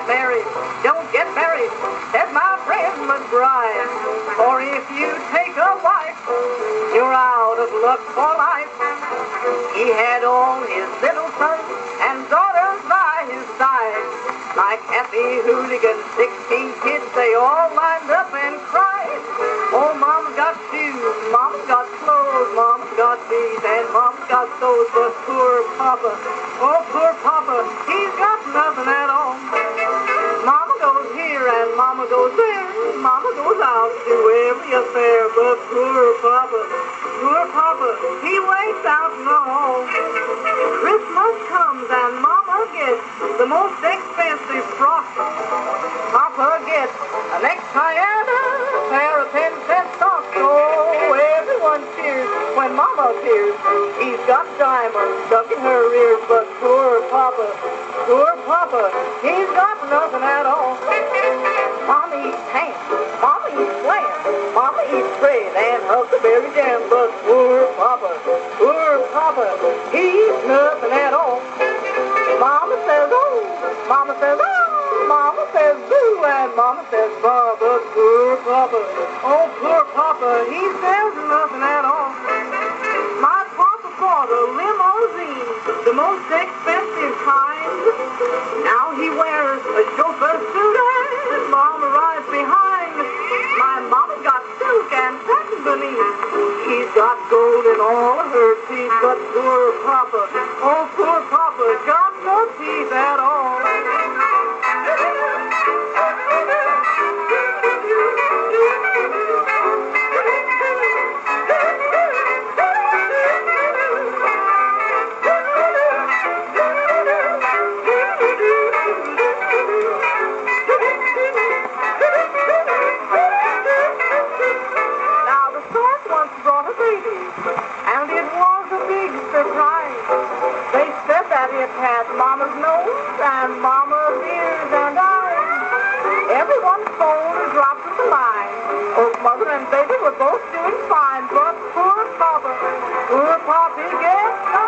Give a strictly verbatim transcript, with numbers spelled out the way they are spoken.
married, don't get married, says my friend McBride. For if you take a wife, you're out of luck for life. He had all his little sons and daughters by his side. Like happy hooligans, sixteen kids, they all lined up and cried. Oh, Mama's got shoes, Mama's got clothes, Mama's got these, and Mama's got those, but poor Papa, oh, poor Papa, he's got nothing at all. Mama goes here and Mama goes there, Mama goes out to every affair, but poor Papa, poor Papa, he waits out in the hall. Christmas comes and Mama gets the most expensive frock. Papa gets a necktie and a pair of ten cent socks. Oh, everyone cheers when Mama appears. He's got diamonds stuck in her ears, but poor Papa, poor Papa, he's got nothing at all. Mama eats ham, Mama eats lamb, Mama eats bread and huckleberry jam, but poor Papa, poor Papa, he eats nothing at all. Mama says, oh, Mama says, oh, Mama says, boo, and Mama says, bah, but poor Papa, oh, poor Papa, he says nothing at all. My Papa bought a limousine, the most expensive kind. Now he wears a chauffeur suit and Mama rides behind. My Mama's got silk and satin beneath. She's got gold in all of her teeth, but poor Papa, oh, poor Papa, got no teeth at all. And it was a big surprise. They said that it had Mama's nose and Mama's ears and eyes. Everyone's phone dropped to the line. Oh, Mother and Baby were both doing fine, but poor Papa, poor Papa gets